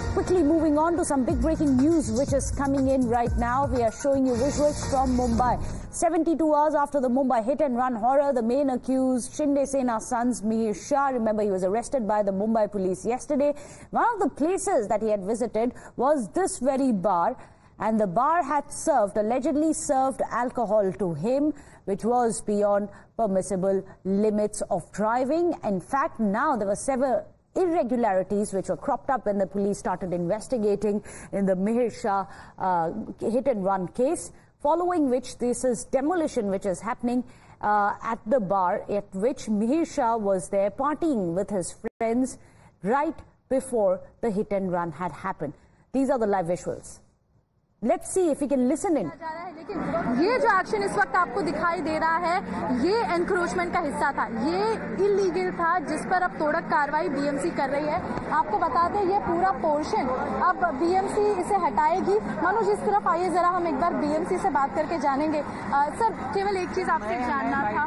Quickly moving on to some big breaking news which is coming in right now. We are showing you visuals from Mumbai. 72 hours after the Mumbai hit and run horror, the main accused, Shinde Sena's sons, Mihir Shah, remember he was arrested by the Mumbai police yesterday. One of the places that he had visited was this very bar, and the bar had allegedly served alcohol to him, which was beyond permissible limits of driving. In fact, now there were several irregularities which were cropped up when the police started investigating in the Mihir Shah hit and run case, following which this is demolition which is happening at the bar at which Mihir Shah was there partying with his friends right before the hit and run had happened. These are the live visuals. Let's see if we can listen in. लेकिन ये जो action इस वक्त आपको दिखाई दे रहा है, ये एनक्रोचमेंट का हिस्सा था, ये इलीगल था, जिस पर अब तोड़क कार्रवाई बीएमसी कर रही है। आपको बता दें ये पूरा पोर्शन अब बीएमसी इसे हटाएगी। मनोज इस तरफ आइए जरा, हम एक बार बीएमसी से बात करके जानेंगे। सर, केवल एक चीज आपसे जानना था,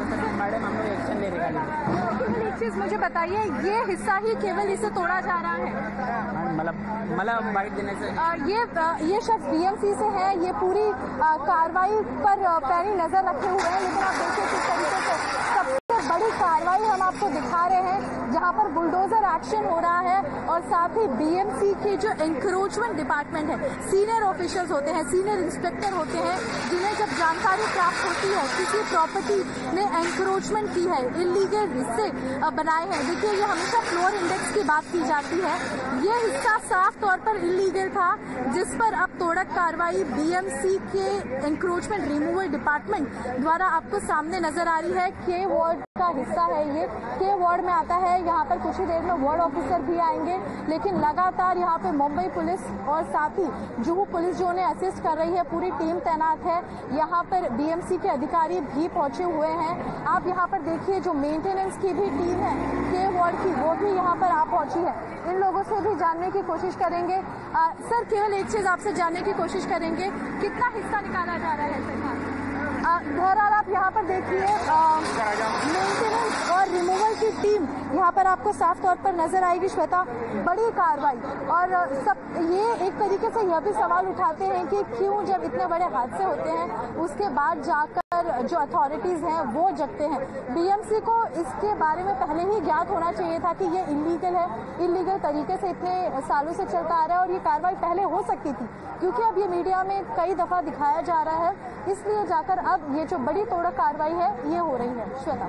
केवल एक चीज मुझे बताइए, ये हिस्सा ही केवल इसे तोड़ा जा रहा है? मतलब बाइट देने से ये शख्स बीएमसी से है, ये पूरी कार्रवाई पर पैनी नजर रखे हुए हैं। लेकिन आप देखिए किस तरीके से सबसे बड़ी कार्रवाई हम आपको दिखा रहे हैं, जहां पर बुलडोजर एक्शन हो रहा है और साथ ही बीएमसी के जो एनक्रोचमेंट डिपार्टमेंट है, सीनियर ऑफिशियल्स होते हैं, सीनियर इंस्पेक्टर होते हैं, जिन्हें जब जानकारी प्राप्त होती है किसी प्रॉपर्टी ने एनक्रोचमेंट की है, इलीगल हिस्से बनाए हैं। देखिए ये हमेशा फ्लोर इंडेक्स की बात की जाती है, ये हिस्सा साफ तौर पर इलीगल था, जिस पर अब तोड़क कार्रवाई बीएमसी के एनक्रोचमेंट रिमूवल डिपार्टमेंट द्वारा आपको सामने नजर आ रही है। के वार्ड का हिस्सा है ये, के वार्ड में आता है। यहाँ पर कुछ ही देर में वार्ड ऑफिसर भी आएंगे, लेकिन लगातार यहाँ पे मुंबई पुलिस और साथ ही जुहू पुलिस जो उन्हें असिस्ट कर रही है, पूरी टीम तैनात है। यहाँ पर बीएमसी के अधिकारी भी पहुंचे हुए हैं। आप यहाँ पर देखिए जो मेंटेनेंस की भी टीम है के वार्ड की, वो भी यहाँ पर आ पहुंची है। इन लोगों से भी जानने की कोशिश करेंगे। सर, केवल एक चीज आपसे जानने की कोशिश करेंगे, कितना हिस्सा निकाला जा रहा है सर? बहरहाल आप यहाँ पर देखिए मेंटेनेंस और रिमूवल की टीम यहाँ पर आपको साफ तौर पर नजर आएगी। श्वेता, बड़ी कार्रवाई, और सब ये एक तरीके से यह भी सवाल उठाते हैं कि क्यों जब इतने बड़े हादसे होते हैं उसके बाद जाकर जो अथॉरिटीज हैं वो जगते हैं। बीएमसी को इसके बारे में पहले ही ज्ञात होना चाहिए था कि ये इलीगल है, इलीगल तरीके से इतने सालों से चलता आ रहा है और ये कार्रवाई पहले हो सकती थी, क्योंकि अब ये मीडिया में कई दफा दिखाया जा रहा है, इसलिए जाकर अब ये जो बड़ी तोड़क कार्रवाई है ये हो रही है। Shweta,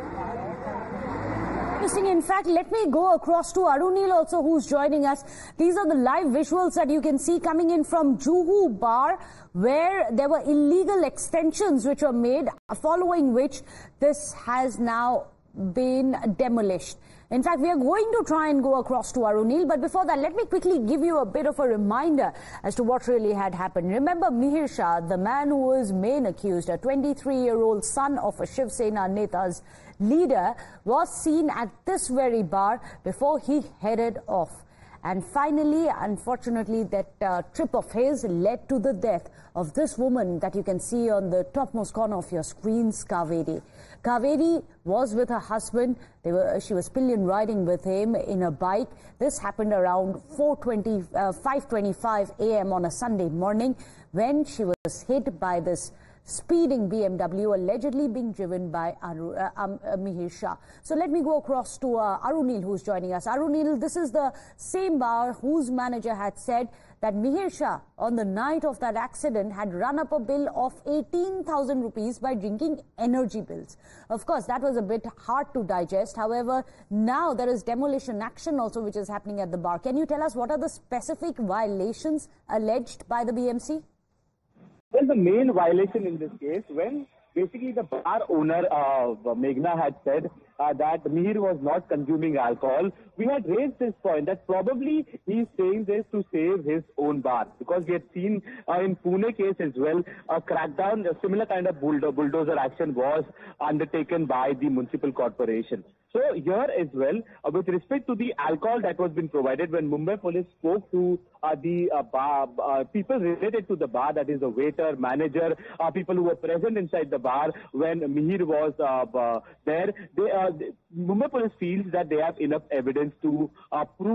In fact, let me go across to Arunil also, who's joining us. These are the live visuals that you can see coming in from Juhu Bar, where there were illegal extensions which were made, following which this has now been demolished. In fact, we are going to try and go across to Arunil, but before that, let me quickly give you a bit of a reminder as to what really had happened. Remember Mihir Shah, the man who was main accused, a 23-year-old son of a Shiv Sena Neta's leader, was seen at this very bar before he headed off. And finally, unfortunately, that trip of his led to the death of this woman that you can see on the topmost corner of your screens, Kaveri. Kaveri was with her husband. She was pillion riding with him in a bike. This happened around 5:25 a.m. on a Sunday morning when she was hit by this speeding BMW, allegedly being driven by Mihir Shah. So let me go across to Arunil, who's joining us. Arunil, this is the same bar whose manager had said that Mihir Shah, on the night of that accident, had run up a bill of 18,000 rupees by drinking energy pills. Of course, that was a bit hard to digest. However, now there is demolition action also which is happening at the bar. Can you tell us what are the specific violations alleged by the BMC? Well, the main violation in this case, when basically the bar owner, Meghna, had said that Mihir was not consuming alcohol, we had raised this point that probably he's saying this to save his own bar, because we had seen in Pune case as well, a crackdown, a similar kind of bulldozer action was undertaken by the municipal corporation. So here as well, with respect to the alcohol that was being provided, when Mumbai police spoke to the people related to the bar, that is the waiter, manager, people who were present inside the bar when Mihir was there, Mumbai police feels that they have enough evidence to prove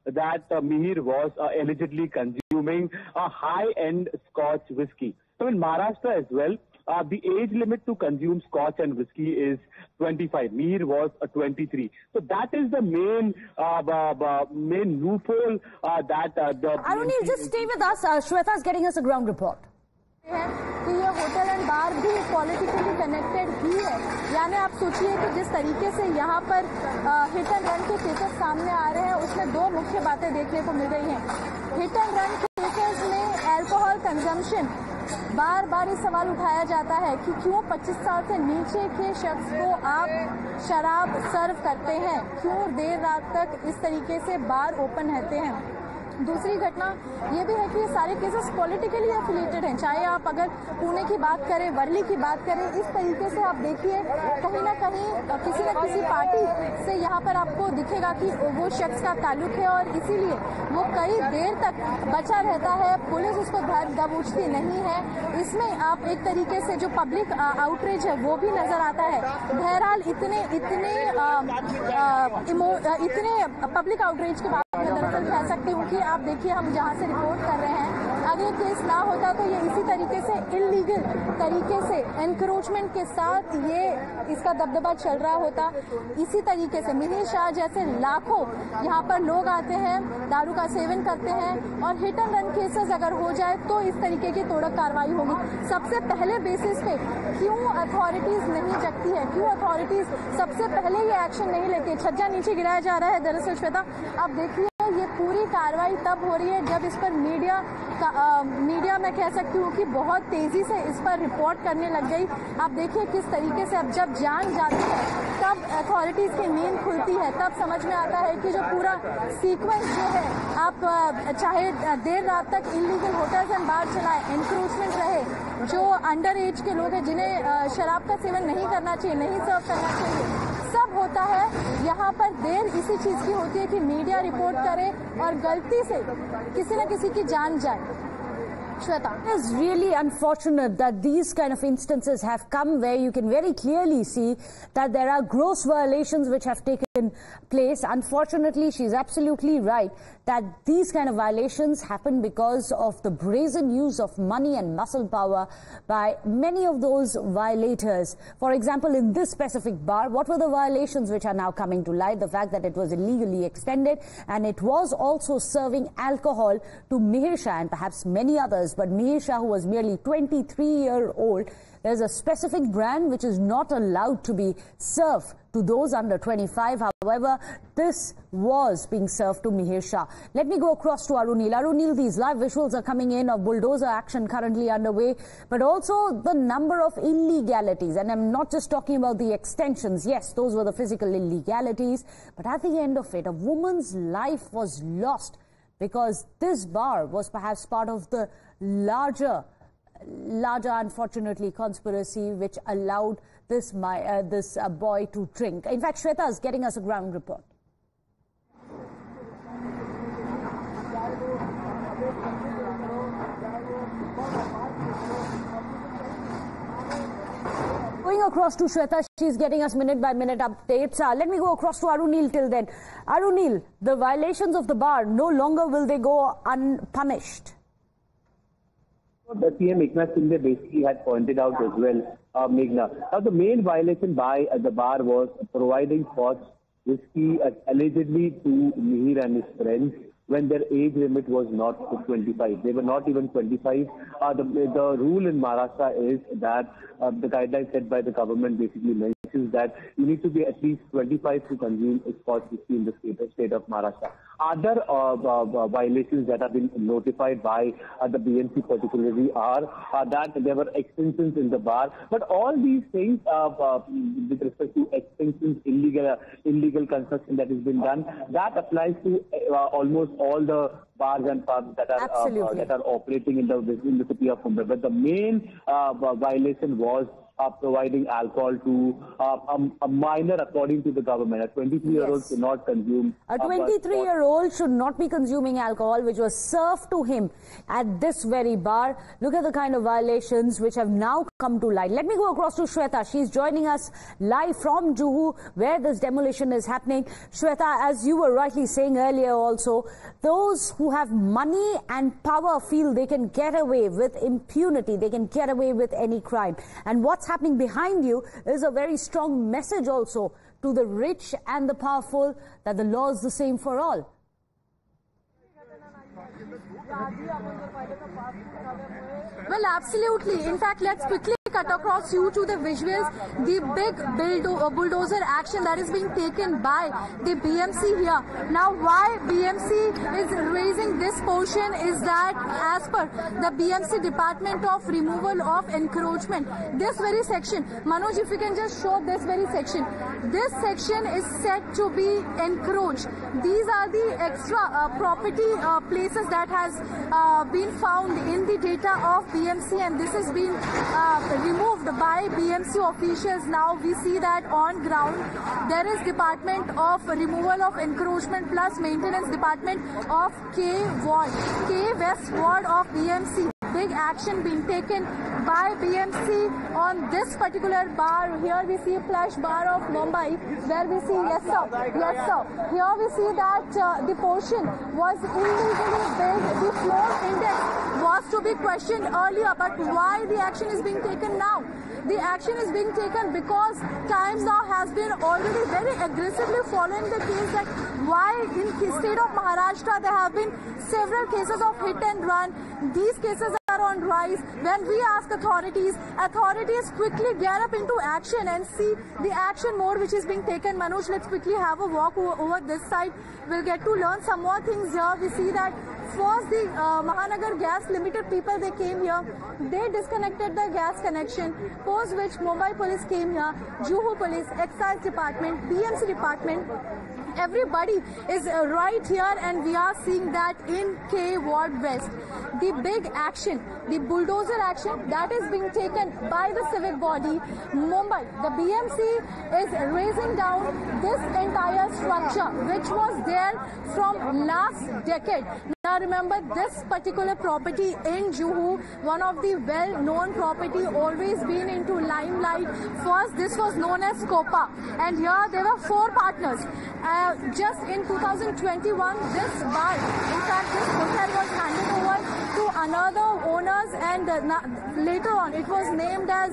that Mihir was allegedly consuming a high-end Scotch whiskey. So in Maharashtra as well, the age limit to consume Scotch and whiskey is 25. Mihir was 23. So that is the main loophole that the... Arunil, just stay with us. Shweta is getting us a ground report. कि ये hotel and बार भी politically connected ही है, यानी आप सोचिए कि जिस तरीके से यहाँ पर हिट एंड रन के केसेस सामने आ रहे हैं उसमें दो मुख्य बातें देखने को मिल रही हैं। हिट एंड रन केसेस में अल्कोहल कंजम्पशन बार बार ये सवाल उठाया जाता है कि क्यों 25 साल से नीचे के शख्स को आप शराब सर्व करते हैं, क्यों देर रात तक इस तरीके से बार ओपन रहते हैं। दूसरी घटना ये भी है कि ये सारे केसेस पॉलिटिकली एफिलिएटेड हैं, चाहे आप अगर पुणे की बात करें, वर्ली की बात करें, इस तरीके से आप देखिए कहीं ना कहीं किसी न किसी पार्टी से यहाँ पर आपको दिखेगा कि वो शख्स का ताल्लुक है और इसीलिए वो कई देर तक बचा रहता है, पुलिस उसको दबोचती नहीं है। इसमें आप एक तरीके से जो पब्लिक आउटरीच है वो भी नजर आता है। बहरहाल इतने पब्लिक आउटरीच के बाद मैं दरअसल कह सकती हूँ कि आप देखिए हम जहाँ से रिपोर्ट कर रहे हैं, अगर केस ना होता तो ये इसी तरीके से इलीगल तरीके से एनक्रोचमेंट के साथ ये इसका दबदबा चल रहा होता। इसी तरीके से मिहिर शाह जैसे लाखों यहाँ पर लोग आते हैं, दारू का सेवन करते हैं और हिट एंड रन केसेस अगर हो जाए तो इस तरीके की तोड़क कार्रवाई होगी। सबसे पहले बेसिस पे क्यों अथॉरिटीज नहीं जगती है, क्यों अथॉरिटीज सबसे पहले ये एक्शन नहीं लेती है। छज्जा नीचे गिराया जा रहा है। दरअसल श्वेता आप देखिए ये पूरी कार्रवाई तब हो रही है जब इस पर मीडिया मैं कह सकती हूँ कि बहुत तेजी से इस पर रिपोर्ट करने लग गई। आप देखिए किस तरीके से अब जब जान जाती है तब अथॉरिटीज की नींद खुलती है, तब समझ में आता है कि जो पूरा सीक्वेंस जो है, आप चाहे देर रात तक इलीगल होटल्स एंड बार चलाए, एनक्रोचमेंट रहे, जो अंडर एज के लोग हैं जिन्हें शराब का सेवन नहीं करना चाहिए, नहीं सर्व करना चाहिए, सब होता है। यहाँ पर देर इसी चीज की होती है कि मीडिया रिपोर्ट करे और गलती से किसी न किसी की जान जाए। Shweta. It is really unfortunate that these kind of instances have come where you can very clearly see that there are gross violations which have taken place. Unfortunately, she's absolutely right that these kind of violations happen because of the brazen use of money and muscle power by many of those violators. For example, in this specific bar, what were the violations which are now coming to light? The fact that it was illegally extended and it was also serving alcohol to Mihir Shah and perhaps many others. But Mihir Shah, who was merely 23-year-old, there's a specific brand which is not allowed to be served to those under 25. However, this was being served to Mihir Shah. Let me go across to Arunil. Arunil, these live visuals are coming in of bulldozer action currently underway, but also the number of illegalities. And I'm not just talking about the extensions. Yes, those were the physical illegalities. But at the end of it, a woman's life was lost because this bar was perhaps part of the larger unfortunately conspiracy which allowed this boy to drink. In fact, Shweta is getting us a ground report. Going across to Shweta, she's getting us minute by minute updates. Let me go across to Arunil till then. Arunil, the violations of the bar, no longer will they go unpunished? The CM Eknath Shinde basically had pointed out as well, Meghna. Now, the main violation by the bar was providing Scotch whiskey allegedly to Mihir and his friends when their age limit was not 25. They were not even 25. The rule in Maharashtra is that the guidelines set by the government basically mentions that you need to be at least 25 to consume Scotch whiskey in the state of Maharashtra. Other violations that have been notified by the BMC particularly are that there were extensions in the bar. But all these things with respect to extensions, illegal construction that has been done, that applies to almost all the bars and pubs that are operating in the city of Mumbai. But the main violation was providing alcohol to a minor, according to the government. A 23-year-old should not consume. A 23-year-old should not be consuming alcohol, which was served to him at this very bar. Look at the kind of violations which have now come to light. Let me go across to Shweta. She's joining us live from Juhu, where this demolition is happening. Shweta, as you were rightly saying earlier also, those who have money and power feel they can get away with impunity. They can get away with any crime. And what's happening behind you is a very strong message also to the rich and the powerful that the law is the same for all. Well, absolutely. In fact, let's quickly cut across you to the visuals. The big bulldozer action that is being taken by the BMC here. Now, why BMC is raising this portion is that as per the BMC Department of Removal of Encroachment, this very section, Manoj, if you can just show this very section. This section is said to be encroached. These are the extra property places that has been found in the data of BMC, and this has been removed by BMC officials. Now we see that on ground there is Department of Removal of Encroachment plus Maintenance Department of K West Ward of BMC. Big action being taken by BMC on this particular bar. Here we see Plush Bar of Mumbai, where we see, yes sir, here we see that the portion was illegally built. The floor index was to be questioned earlier, but why the action is being taken now? The action is being taken because Times Now has been already very aggressively following the case that why in the state of Maharashtra there have been several cases of hit and run. These cases are on rise. When we ask authorities quickly get up into action and see the action mode which is being taken. Manoj, let's quickly have a walk over this side. We'll get to learn some more things here. We see that first the Mahanagar Gas Limited people, they came here. They disconnected the gas connection, post which Mumbai police came here, Juhu police, Excise Department, BMC Department. Everybody is right here, and we are seeing that in K Ward West. The big action, the bulldozer action that is being taken by the civic body, Mumbai. The BMC is raising down this entire structure which was there from last decade. Now remember, this particular property in Juhu, one of the well-known property, always been into limelight. First, this was known as Copa, and here there were 4 partners. Just in 2021, this bar, in fact, this hotel was handed over to another owners, and later on it was named as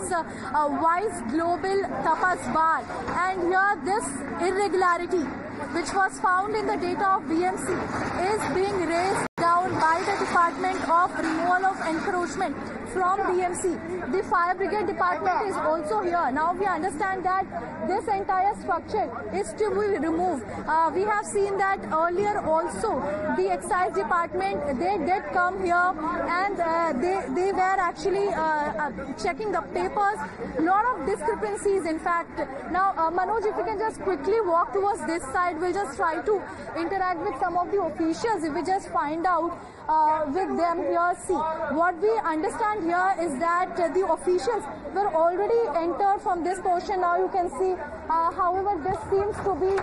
Wise Global Tapas Bar. And here this irregularity, which was found in the data of BMC, is being raised down by the Department of Removal of Encroachment from BMC. The Fire Brigade Department is also here. Now we understand that this entire structure is to be removed. We have seen that earlier also. The Excise Department, they did come here, and they were actually checking the papers. Lot of discrepancies, in fact. Now Manoj, if you can just quickly walk towards this side, we'll just try to interact with some of the officials. If we just find out with them here. See, what we understand here is that the officials were already entered from this portion. Now you can see, however, this seems to be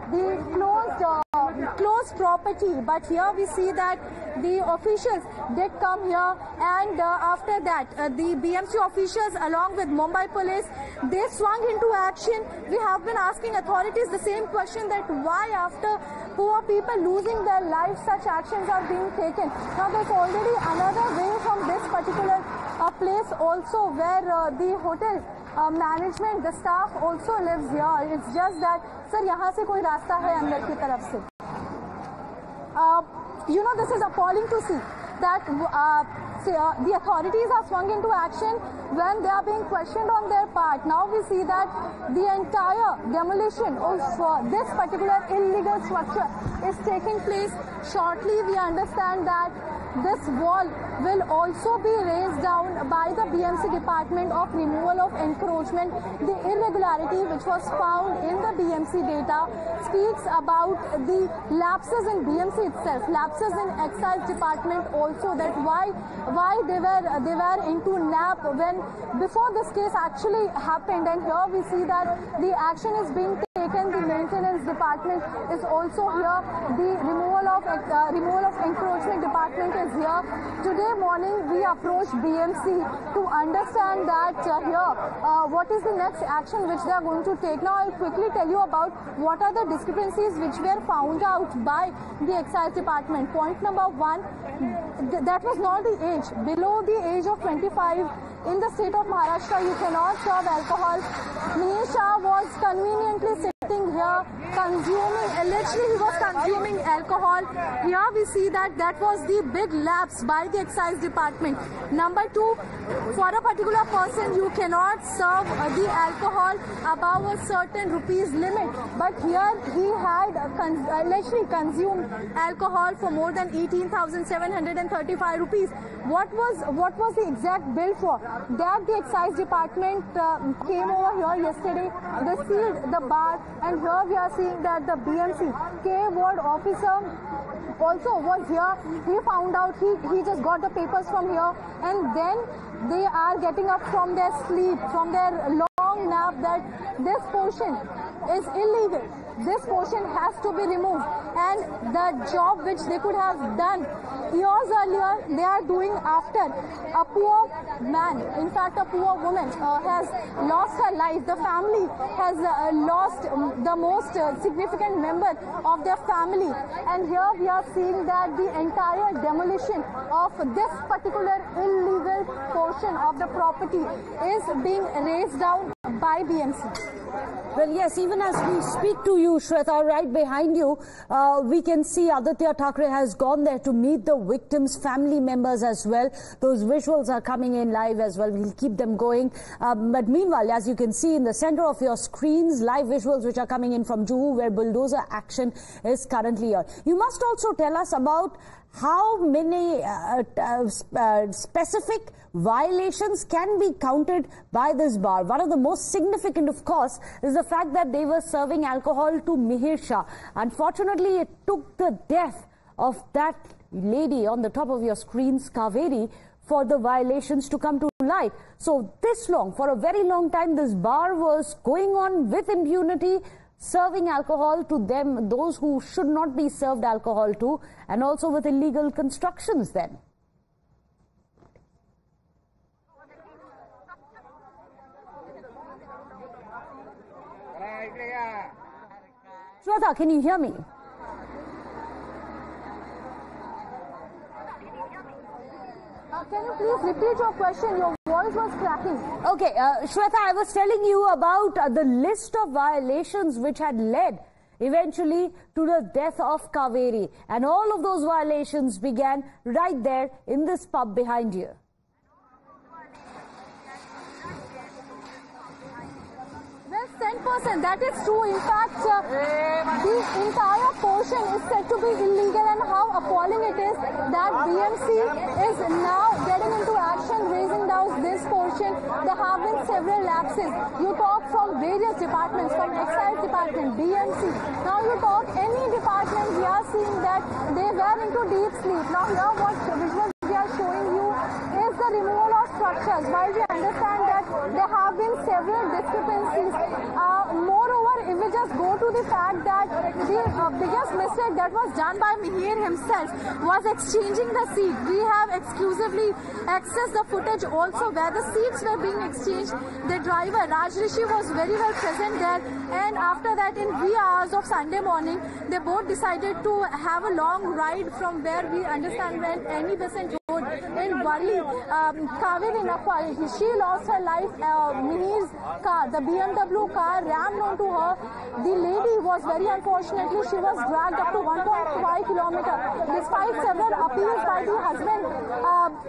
the closed property, but here we see that the officials did come here, and after that the BMC officials along with Mumbai police, they swung into action. We have been asking authorities the same question, that why after poor people losing their lives such actions are being taken. Now there's already another way from this particular place also, where the hotel management, the staff also lives here. It's just that, sir, यहाँ से कोई रास्ता है अंदर की तरफ से. You know, this is appalling to see that the authorities are swung into action when they are being questioned on their part. Now we see that the entire demolition of this particular illegal structure is taking place shortly we understand that this wall will also be raised down by the BMC Department of Removal of Encroachment. The irregularity which was found in the BMC data speaks about the lapses in BMC itself, lapses in Excise Department also, that why they were into NAP when before this case actually happened. And here we see that the action is being taken. The maintenance department is also here. The removal of encroachment department is here. Today morning we approached BMC to understand that what is the next action which they are going to take. Now I'll quickly tell you about what are the discrepancies which were found out by the excise department. Point number one, that was not the age. Below the age of 25 in the state of Maharashtra, you cannot serve alcohol. Mihir Shah was conveniently sitting here consuming, allegedly he was consuming alcohol. Here we see that was the big lapse by the excise department. Number two, for a particular person you cannot serve the alcohol above a certain rupees limit, but here he had allegedly consumed alcohol for more than 18,735 rupees. What was the exact bill for? That the excise department came over here yesterday, they sealed the bar, and here we are seeing that the BMC K ward officer also was here. He found out, he just got the papers from here, and then they are getting up from their sleep, from their long nap, that this portion is illegal. This portion has to be removed, and the job which they could have done years earlier, they are doing after a poor man, in fact a poor woman has lost her life. The family has lost the most significant member of their family, and here we are seeing that the entire demolition of this particular illegal portion of the property is being raised down by BMC. Well, yes, even as we speak to you, Shweta, right behind you, we can see Aditya Thackeray has gone there to meet the victims' family members as well. Those visuals are coming in live as well. We'll keep them going. But meanwhile, as you can see in the center of your screens, live visuals which are coming in from Juhu, where bulldozer action is currently here. You must also tell us about how many specific violations can be counted by this bar. One of the most significant, of course, is the fact that they were serving alcohol to Mihir Shah. Unfortunately, it took the death of that lady on the top of your screens, Kaveri, for the violations to come to light. So this long, for a very long time, this bar was going on with impunity, serving alcohol to them, those who should not be served alcohol to, and also with illegal constructions then. Shweta, can you hear me? Can you please repeat your question? Your voice was cracking. Okay, Shweta, I was telling you about the list of violations which had led eventually to the death of Kaveri. And all of those violations began right there in this pub behind you. Well, 10%, that is true. In fact, the entire portion is said to be illegal, and how appalling it is that BMC is now getting into action, raising down this portion. There have been several lapses. You talk from various departments, from Excise Department, BMC. Now you talk any department, we are seeing that they were into deep sleep. Now here what visuals we are showing you is the removal of structures. While we understand that there have been several discrepancies, moreover, if we just go to the fact that the biggest mistake that was done by Mihir himself was exchanging the seat. We have exclusively accessed the footage also where the seats were being exchanged. The driver, Raj Rishi, was very well present there, and after that, in wee hours of Sunday morning, they both decided to have a long ride from where we understand when Annie Besant Road in Worli. Kaveri Nakwa, she lost her life. Mihir's car, the BMW car, rammed onto her. The lady was very unfortunately, she was dragged up to 1.5 kilometers. Despite several appeals by the husband, Mihir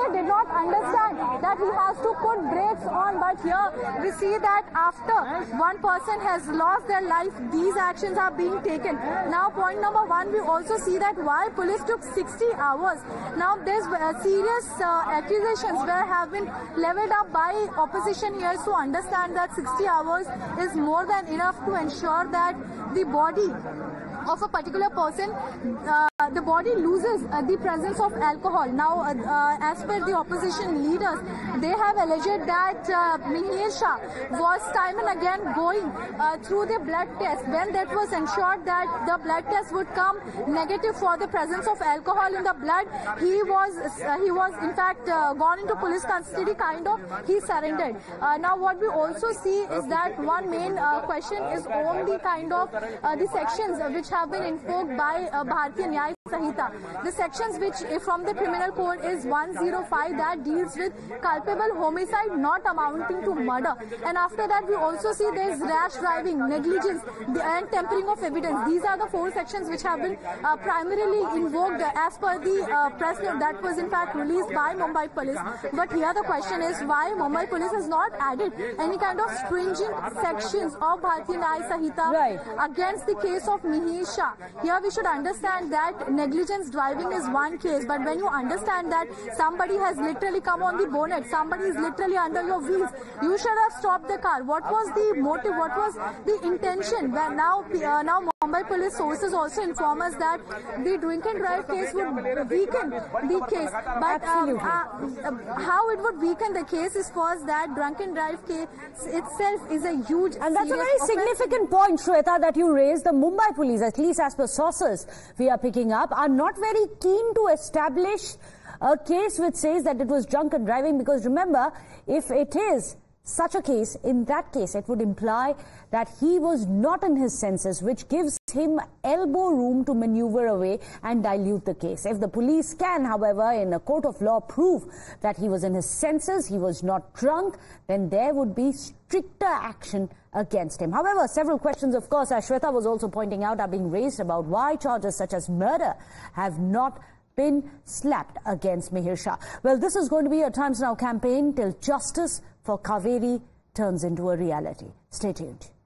did not understand that he has to put brakes on, but here we see that after one person has lost their life, these actions are being taken. Now, point number one, we also see that why police took 60 hours. Now, there's serious accusations have been leveled up by opposition here to understand that 60 hours is more than enough to ensure that the body of a particular person, the body loses the presence of alcohol. Now, as per the opposition leaders, they have alleged that Mihir Shah was time and again going through the blood test. When that was ensured that the blood test would come negative for the presence of alcohol in the blood, he was in fact gone into police custody, he surrendered. Now, what we also see is that one main question is on the the sections which have been invoked by Bharatiya Nyaya Sanhita. The sections which from the criminal code is 105 that deals with culpable homicide not amounting to murder. And after that we also see there is rash driving, negligence and tampering of evidence. These are the four sections which have been primarily invoked as per the press that was in fact released by Mumbai Police. But here the question is why Mumbai Police has not added any kind of stringent sections of Bharatiya Nyaya Sanhita against the case of Mihir Shah. Here we should understand that negligence driving is one case, but when you understand that somebody has literally come on the bonnet, somebody is literally under your wheels, you should have stopped the car. What was the motive? What was the intention? Well, now Mumbai Police sources also inform us that the drink and drive case would weaken the case. But how it would weaken the case is first that drunk and drive case itself is a huge and that's a very significant point, Shweta, that you raised. The Mumbai Police, at least as per sources we are picking up, are not very keen to establish a case which says that it was drunken driving, because remember, if it is such a case, in that case it would imply that he was not in his senses, which gives him elbow room to maneuver away and dilute the case. If the police can, however, in a court of law prove that he was in his senses, he was not drunk, then there would be stricter action against him. However, several questions, of course, as Shweta was also pointing out, are being raised about why charges such as murder have not been slapped against Mihir Shah. Well, this is going to be a Times Now campaign till justice for Kaveri turns into a reality. Stay tuned.